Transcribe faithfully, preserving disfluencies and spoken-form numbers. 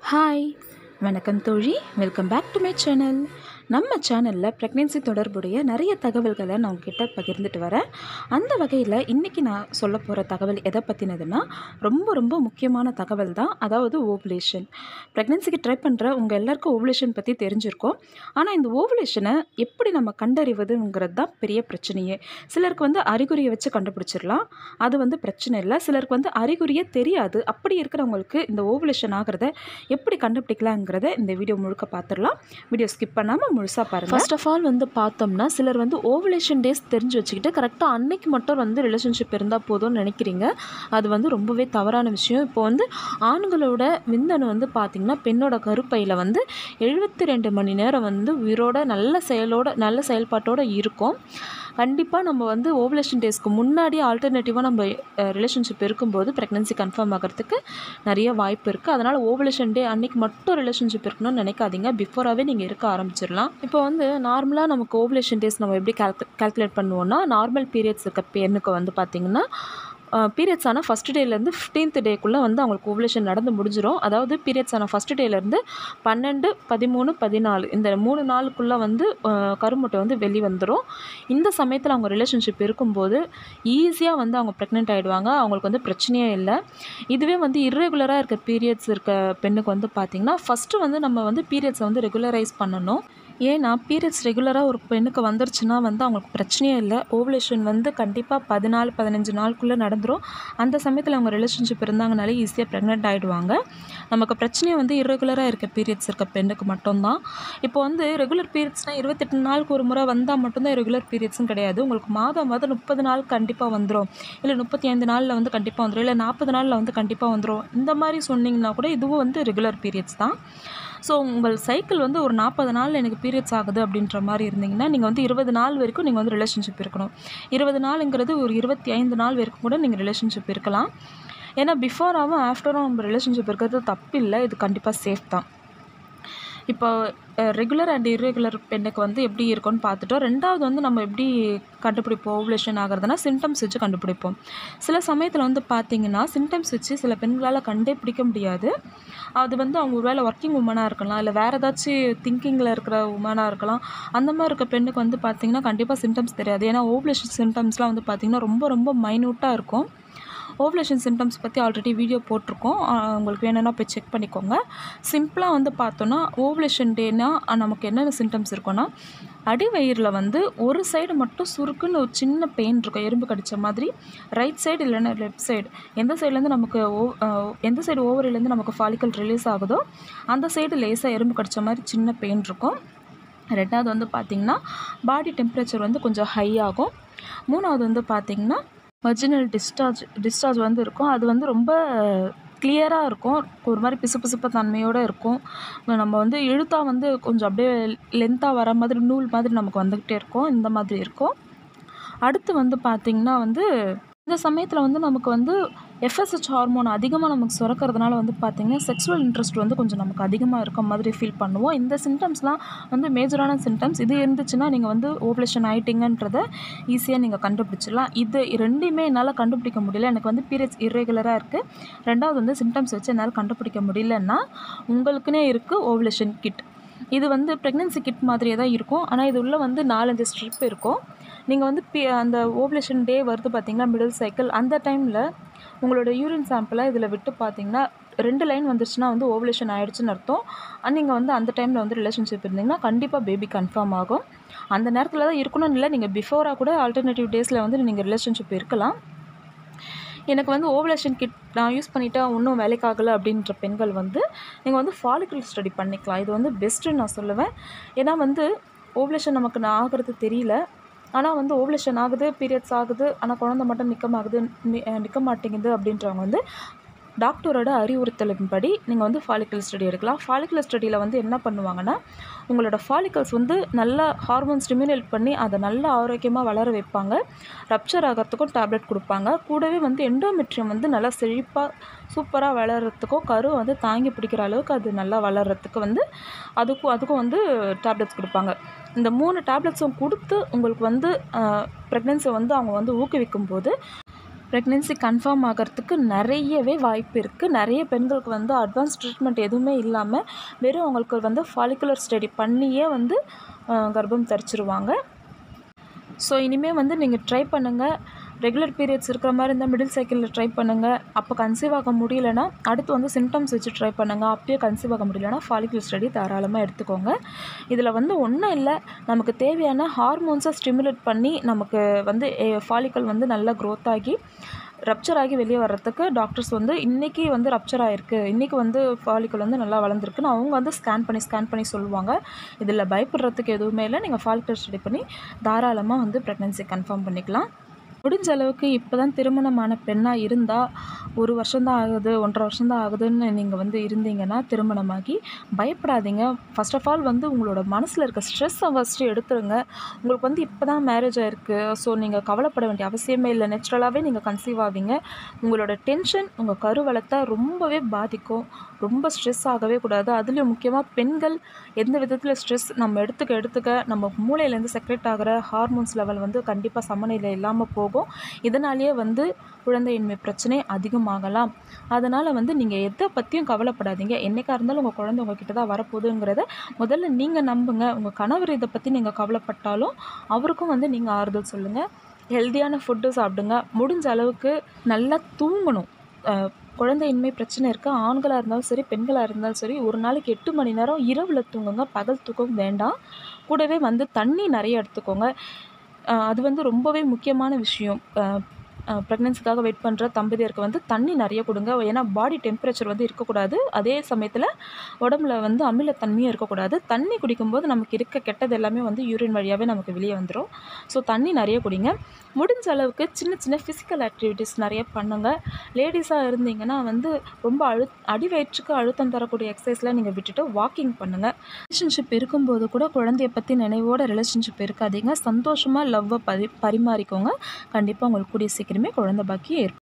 Hi வணக்கம் தோழி, welcome back to my channel. நம்ம சேனலில் ப்ரெக்னென்சி தொடர்புடைய நிறைய தகவல்களை நான் உங்ககிட்ட பகிர்ந்துட்டு வரேன். அந்த வகையில் இன்றைக்கி நான் சொல்ல போகிற தகவல் எதை பற்றினதுன்னா ரொம்ப ரொம்ப முக்கியமான தகவல் தான். அதாவது ஓவுலேஷன். ப்ரெக்னென்சிக்கு ட்ரை பண்ணுற உங்கள் எல்லாருக்கும் ஓவுலேஷன் பற்றி தெரிஞ்சிருக்கும். ஆனால் இந்த ஓவுலேஷனை எப்படி நம்ம கண்டறிவதுங்கிறது தான் பெரிய பிரச்சனையே. சிலருக்கு வந்து அறிகுறியை வச்சு கண்டுபிடிச்சிடலாம், அது வந்து பிரச்சனை இல்லை. சிலருக்கு வந்து அறிகுறியே தெரியாது. அப்படி இருக்கிறவங்களுக்கு இந்த ஓவுலேஷன் ஆகிறத எப்படி கண்டுபிடிக்கலாங்கிறத இந்த வீடியோ முழுக்க பார்த்துடலாம். வீடியோ ஸ்கிப் பண்ணாமல் முழுசாக பாருங்கள். ஃபர்ஸ்ட் ஆஃப் ஆல் வந்து பார்த்தோம்னா, சிலர் வந்து ஓவுலேஷன் டேஸ் தெரிஞ்சு வச்சுக்கிட்டு கரெக்டாக அன்னைக்கு மட்டும் வந்து ரிலேஷன்ஷிப் இருந்தால் போதும்னு நினைக்கிறீங்க. அது வந்து ரொம்பவே தவறான விஷயம். இப்போ வந்து ஆண்களோட விந்தணு வந்து பார்த்திங்கன்னா பெண்ணோட கருப்பையில் வந்து எழுபத்தி ரெண்டு மணி நேரம் வந்து உயிரோட நல்ல செயலோட நல்ல செயல்பாட்டோடு இருக்கும். கண்டிப்பாக நம்ம வந்து ஓவுலேஷன் டேஸ்க்கு முன்னாடி ஆல்டர்னேட்டிவாக நம்ம ரிலேஷன்ஷிப் இருக்கும்போது ப்ரெக்னென்சி கன்ஃபார்ம் ஆகிறதுக்கு நிறைய வாய்ப்பு இருக்குது. அதனால் ஓவுலேஷன் டே அன்றைக்கி மட்டும் ரிலேஷன்ஷிப் இருக்கணும்னு நினைக்காதீங்க. பிஃபோராகவே நீங்கள் இருக்க ஆரம்பிச்சிடலாம். இப்போ வந்து நார்மலாக நமக்கு ஓவுலேஷன் டேஸ் நம்ம எப்படி கால்கு கால்குலேட் பண்ணுவோம்னா, நார்மல் பீரியட்ஸ் இருக்க பெண்ணுக்கு வந்து பார்த்திங்கன்னா பீரியட்ஸ் ஆனால் ஃபஸ்ட் டேலேருந்து ஃபிஃப்டீன்த் டேக்குள்ளே வந்து அவங்களுக்கு ஓவுலேஷன் நடந்து முடிஞ்சிடும். அதாவது பீரியட்ஸ் ஆன ஃபஸ்ட் டேலேருந்து பன்னெண்டு பதிமூணு பதினாலு இந்த மூணு நாளுக்குள்ளே வந்து கருமுட்டை வந்து வெளி வந்துடும். இந்த சமயத்தில் அவங்க ரிலேஷன்ஷிப் இருக்கும்போது ஈஸியாக வந்து அவங்க ப்ரெக்னென்ட் ஆகிடுவாங்க. அவங்களுக்கு வந்து பிரச்சனையே இல்லை. இதுவே வந்து இர்ரெகுலராக இருக்க பீரியட்ஸ் இருக்க பெண்ணுக்கு வந்து பார்த்திங்கன்னா ஃபஸ்ட்டு வந்து நம்ம வந்து பீரியட்ஸை வந்து ரெகுலரைஸ் பண்ணணும். ஏன்னா பீரியட்ஸ் ரெகுலராக ஒரு பெண்ணுக்கு வந்துருச்சுன்னா வந்து அவங்களுக்கு பிரச்சனையே இல்லை. ஓவுலேஷன் வந்து கண்டிப்பாக பதினாலு பதினஞ்சு நாளுக்குள்ளே நடந்துடும். அந்த சமயத்தில் அவங்க ரிலேஷன்ஷிப் இருந்தாங்கனாலே ஈஸியாக ப்ரெக்னென்ட் ஆகிடுவாங்க. நமக்கு பிரச்சனையே வந்து இர்ரெகுலராக இருக்க பீரியட்ஸ் இருக்க பெண்ணுக்கு மட்டும்தான். இப்போ வந்து ரெகுலர் பீரியட்ஸ்னால் இருபத்தெட்டு நாளுக்கு ஒரு முறை வந்தால் மட்டும்தான் ரெகுலர் பீரியட்ஸும் கிடையாது. உங்களுக்கு மாதம் மாதம் முப்பது நாள் கண்டிப்பாக வந்துடும், இல்லை முப்பத்தி ஐந்து நாளில் வந்து கண்டிப்பாக வந்துடும், இல்லை நாற்பது நாளில் வந்து கண்டிப்பாக வந்துடும். இந்த மாதிரி சொன்னிங்கன்னா கூட இதுவும் வந்து ரெகுலர் பீரியட்ஸ் தான். ஸோ உங்கள் சைக்கிள் வந்து ஒரு நாற்பது நாள் எனக்கு பீரியட்ஸ் ஆகுது அப்படின்ற மாதிரி இருந்தீங்கன்னா நீங்கள் வந்து இருபது நாள் வரைக்கும் நீங்கள் வந்து ரிலேஷன்ஷிப் இருக்கணும். இருபது நாளுங்கிறது ஒரு இருபத்தி ஐந்து நாள் வரைக்கும் கூட நீங்கள் ரிலேஷன்ஷிப் இருக்கலாம். ஏன்னா பிஃபோராகவும் ஆஃப்டரும் நம்ம ரிலேஷன்ஷிப் இருக்கிறது தப்பு இல்லை, இது கண்டிப்பாக சேஃப் தான். இப்போ ரெகுலர் அண்ட் இர்ரெகுலர் பெண்ணுக்கு வந்து எப்படி இருக்கும்னு பார்த்துட்டோம். ரெண்டாவது வந்து நம்ம எப்படி கண்டுபிடிப்போம் ஓவுலேஷன் ஆகிறதுனா, சிம்டம்ஸ் வச்சு கண்டுபிடிப்போம். சில சமயத்தில் வந்து பார்த்திங்கன்னா சிம்டம்ஸ் வச்சு சில பெண்களால் கண்டே பிடிக்க முடியாது. அது வந்து அவங்க ஒரு வேளை ஒர்க்கிங் உமனாக இருக்கலாம், இல்லை வேறு ஏதாச்சும் திங்கிங்கில் இருக்கிற உமனாக இருக்கலாம். அந்த மாதிரி இருக்க பெண்ணுக்கு வந்து பார்த்திங்கன்னா கண்டிப்பாக சிம்டம்ஸ் தெரியாது. ஏன்னா ஓவுலேஷன் சிம்டம்ஸ்லாம் வந்து பார்த்திங்கன்னா ரொம்ப ரொம்ப மைன்யூட்டாக இருக்கும். ஓவுலேஷன் சிம்டம்ஸ் பற்றி ஆல்ரெடி வீடியோ போட்டிருக்கோம், உங்களுக்கு வேணும்னா போய் செக் பண்ணிக்கோங்க. சிம்பிளாக வந்து பார்த்தோன்னா ஓவுலேஷன் டேனா நமக்கு என்னென்ன சிம்டம்ஸ் இருக்குன்னா, அடி வயிறில் வந்து ஒரு சைடு மட்டும் சுருக்குன்னு ஒரு சின்ன பெயின் இருக்கும், எறும்பு கடித்த மாதிரி. ரைட் சைடு இல்லைன்னா லெஃப்ட் சைடு, எந்த சைட்லேருந்து நமக்கு ஓ எந்த சைடு ஓவரிலேருந்து நமக்கு ஃபாலிக்கல் ரிலீஸ் ஆகுதோ அந்த சைடு லேசாக எறும்பு கடித்த மாதிரி சின்ன பெயின் இருக்கும். ரெண்டாவது வந்து பார்த்திங்கன்னா பாடி டெம்பரேச்சர் வந்து கொஞ்சம் ஹை ஆகும். மூணாவது வந்து பார்த்திங்கன்னா வஜினல் டிஸ்சார்ஜ் டிஸ்சார்ஜ் வந்து இருக்கும். அது வந்து ரொம்ப கிளியராக இருக்கும், ஒரு மாதிரி பிசு பிசுப்பு தன்மையோடு இருக்கும். நம்ம வந்து இழுத்தா வந்து கொஞ்சம் அப்படியே லென்த்தாக வர மாதிரி நூல் மாதிரி நமக்கு வந்துக்கிட்டே இருக்கும், இந்த மாதிரி இருக்கும். அடுத்து வந்து பார்த்திங்கன்னா வந்து இந்த சமயத்தில் வந்து நமக்கு வந்து எஃப்எஸ்ஹெச் ஹார்மோன் அதிகமாக நமக்கு சுரக்கிறதுனால வந்து பார்த்திங்கன்னா செக்ஸுவல் இன்ட்ரெஸ்ட் வந்து கொஞ்சம் நமக்கு அதிகமாக இருக்க மாதிரி ஃபீல் பண்ணுவோம். இந்த சிம்டம்ஸ்லாம் வந்து மேஜரான சிம்டம்ஸ். இது இருந்துச்சுன்னா நீங்கள் வந்து ஓவுலேஷன் ஆகிட்டிங்கன்றதை ஈஸியாக நீங்கள் கண்டுபிடிச்சிடலாம். இது ரெண்டுமே என்னால் கண்டுபிடிக்க முடியல, எனக்கு வந்து பீரியட்ஸ் இர்ரெகுலராக இருக்குது, ரெண்டாவது வந்து சிம்டம்ஸ் வச்சு என்னால் கண்டுபிடிக்க முடியலன்னா உங்களுக்குன்னே இருக்குது ஓவுலேஷன் கிட். இது வந்து ப்ரெக்னென்சி கிட் மாதிரியே தான் இருக்கும். ஆனால் இது உள்ள வந்து நாலஞ்சு ஸ்ட்ரிப் இருக்கும். நீங்கள் வந்து பி அந்த ஓவுலேஷன் டே வருது பார்த்திங்கன்னா மிடில் சைக்கிள், அந்த டைமில் உங்களோட யூரின் சாம்பிளை இதில் விட்டு பார்த்திங்கன்னா ரெண்டு லைன் வந்துருச்சுன்னா வந்து ஓவுலேஷன் ஆகிடுச்சுன்னு அர்த்தம். நீங்கள் வந்து அந்த டைமில் வந்து ரிலேஷன்ஷிப் இருந்தீங்கன்னா கண்டிப்பாக பேபி கன்ஃபார்ம் ஆகும். அந்த நேரத்தில் தான் இருக்கணும்னு இல்லை, நீங்கள் பிஃபோராக கூட ஆல்டர்னேட்டிவ் டேஸில் வந்து நீங்கள் ரிலேஷன்ஷிப் இருக்கலாம். எனக்கு வந்து ஓவுலேஷன் கிட் நான் யூஸ் பண்ணிவிட்டா இன்னும் வேலைக்காகலை அப்படின்ற பெண்கள் வந்து நீங்கள் வந்து ஃபாலிக்கல் ஸ்டடி பண்ணிக்கலாம். இது வந்து பெஸ்ட்டுன்னு நான் சொல்லுவேன். ஏன்னா வந்து ஓவுலேஷன் நமக்கு நான் ஆகிறது தெரியல, ஆனால் வந்து ஓவுலேஷன் ஆகுது, பீரியட்ஸ் ஆகுது, ஆனால் குழந்தை மட்டும் நிற்க ஆகுது நிற்க மாட்டேங்குது அப்படின்றவங்க வந்து டாக்டரோட அறிவுறுத்தலின்படி நீங்கள் வந்து ஃபாலிக்கல் ஸ்டடி எடுக்கலாம். ஃபாலிக்கல் ஸ்டடியில் வந்து என்ன பண்ணுவாங்கன்னா, உங்களோட ஃபாலிக்கல்ஸ் வந்து நல்லா ஹார்மோன் ஸ்டிமுலேட் பண்ணி அதை நல்லா ஆரோக்கியமாக வளர வைப்பாங்க. ரப்சர் ஆகிறதுக்கும் டேப்லெட் கொடுப்பாங்க. கூடவே வந்து எண்டோமெட்ரியம் வந்து நல்லா செழிப்பாக சூப்பராக வளர்கிறதுக்கும் கரு வந்து தாங்கி பிடிக்கிற அளவுக்கு அது நல்லா வளர்கிறதுக்கு வந்து அதுக்கும் அதுக்கும் வந்து டேப்லெட்ஸ் கொடுப்பாங்க. இந்த மூணு டேப்லெட்ஸும் கொடுத்து உங்களுக்கு வந்து ப்ரெக்னென்சியை வந்து அவங்க வந்து ஊக்குவிக்கும் போது ப்ரெக்னென்சி கன்ஃபார்ம் ஆகிறதுக்கு நிறையவே வாய்ப்பு இருக்குது. நிறைய பெண்களுக்கு வந்து அட்வான்ஸ் ட்ரீட்மெண்ட் எதுவுமே இல்லாமல் வெறும் அவங்களுக்கு வந்து ஃபாலிகுலர் ஸ்டடி பண்ணியே வந்து கர்ப்பம் தரிச்சிருவாங்க. ஸோ இனிமேல் வந்து நீங்கள் ட்ரை பண்ணுங்கள். ரெகுலர் பீரியட்ஸ் இருக்கிற மாதிரி இருந்தால் மிடில் சைக்கிளில் ட்ரை பண்ணுங்கள். அப்போ கன்சீவ் ஆக முடியலன்னா அடுத்து வந்து சிம்டம்ஸ் வச்சு ட்ரை பண்ணுங்கள். அப்பயே கன்சீவ் ஆக முடியலன்னா ஃபாலிகுலர் ஸ்டடி தாராளமாக எடுத்துக்கோங்க. இதில் வந்து ஒன்றும் இல்லை, நமக்கு தேவையான ஹார்மோன்ஸை ஸ்டிமுலேட் பண்ணி நமக்கு வந்து ஃபாலிக்கல் வந்து நல்லா க்ரோத் ஆகி ரப்ச்சர் ஆகி வெளியே வர்றதுக்கு டாக்டர்ஸ் வந்து இன்றைக்கி வந்து ரப்ச்சர் ஆகிருக்கு, இன்றைக்கி வந்து ஃபாலிக்கல் வந்து நல்லா வளர்ந்துருக்குன்னு அவங்க வந்து ஸ்கேன் பண்ணி ஸ்கேன் பண்ணி சொல்லுவாங்க. இதில் பயப்படுறதுக்கு எதுவுமே இல்லை. நீங்கள் ஃபாலிக்கல் ஸ்டடி பண்ணி தாராளமாக வந்து ப்ரெக்னென்சி கன்ஃபார்ம் பண்ணிக்கலாம். முடிஞ்ச அளவுக்கு இப்போ தான் திருமணமான பெண்ணாக இருந்தால் ஒரு வருஷம்தான் ஆகுது, ஒன்றரை வருஷம்தான் ஆகுதுன்னு நீங்கள் வந்து இருந்தீங்கன்னா திருமணமாகி பயப்படாதீங்க. ஃபர்ஸ்ட் ஆஃப் ஆல் வந்து உங்களோட மனசில் இருக்க ஸ்ட்ரெஸ்ஸை ஃபஸ்ட்டு எடுத்துருங்க. உங்களுக்கு வந்து இப்போ தான் மேரேஜ் ஆகிருக்கு, ஸோ நீங்கள் கவலைப்பட வேண்டிய அவசியமே இல்லை. நேச்சுரலாகவே நீங்கள் கன்சீவ் ஆவீங்க. உங்களோட டென்ஷன் உங்கள் கருவளத்தை ரொம்பவே பாதிக்கும். ரொம்ப ஸ்ட்ரெஸ் ஆகவே கூடாது. அதுலேயும் முக்கியமாக பெண்கள் எந்த விதத்தில் ஸ்ட்ரெஸ் நம்ம எடுத்துக்க எடுத்துக்க நம்ம மூளையிலேருந்து செக்ரெட் ஆகிற ஹார்மோன்ஸ் லெவல் வந்து கண்டிப்பாக சமநிலை இல்லாமல் போகும். இதனாலேயே வந்து குழந்தையின்மை பிரச்சனை அதிகமாகலாம். அதனால் வந்து நீங்கள் எதை பற்றியும் கவலைப்படாதீங்க. என்றைக்காக இருந்தாலும் உங்கள் குழந்தை உங்ககிட்ட தான் வரப்போகுதுங்கிறத முதல்ல நீங்கள் நம்புங்க. உங்கள் கணவர் இதை பற்றி நீங்கள் கவலைப்பட்டாலும் அவருக்கும் வந்து நீங்கள் ஆறுதல் சொல்லுங்கள். ஹெல்த்தியான ஃபுட்டு சாப்பிடுங்க. முடிஞ்ச அளவுக்கு நல்லா தூங்கணும். குழந்தையின்மை பிரச்சனை இருக்க ஆண்களாக இருந்தாலும் சரி பெண்களாக இருந்தாலும் சரி ஒரு நாளைக்கு எட்டு மணி நேரம் இரவில் தூங்குங்க. பகல் தூக்கம் வேண்டாம். கூடவே வந்து தண்ணி நிறைய எடுத்துக்கோங்க. அது வந்து ரொம்பவே முக்கியமான விஷயம். ப்ரெக்னென்சிக்காக வெயிட் பண்ணுற தம்பதியருக்கு வந்து தண்ணி நிறைய கொடுங்க. ஏன்னா பாடி டெம்பரேச்சர் வந்து இருக்கக்கூடாது, அதே சமயத்தில் உடம்புல வந்து அமிலத்தன்மையும் இருக்கக்கூடாது. தண்ணி குடிக்கும்போது நமக்கு இருக்க கெட்டது எல்லாமே வந்து யூரின் வழியாகவே நமக்கு வெளியே வந்துடும். ஸோ தண்ணி நிறைய குடிங்க. முடிஞ்ச அளவுக்கு சின்ன சின்ன ஃபிசிக்கல் ஆக்டிவிட்டீஸ் நிறைய பண்ணுங்கள். லேடிஸாக இருந்தீங்கன்னா வந்து ரொம்ப அழு அடி வயிற்றுக்கு அழுத்தம் தரக்கூடிய எக்ஸசைஸ்லாம் நீங்கள் விட்டுட்டு வாக்கிங் பண்ணுங்கள். ரிலேஷன்ஷிப் இருக்கும்போது கூட குழந்தைய பற்றி நினைவோட ரிலேஷன்ஷிப் இருக்காதீங்க. சந்தோஷமாக லவ்வை பரி பரிமாறிக்கோங்க. கண்டிப்பாக உங்களுக்கு கூடிய சீக்கிரமே குழந்தை பாக்கியம் ஏற்படும்.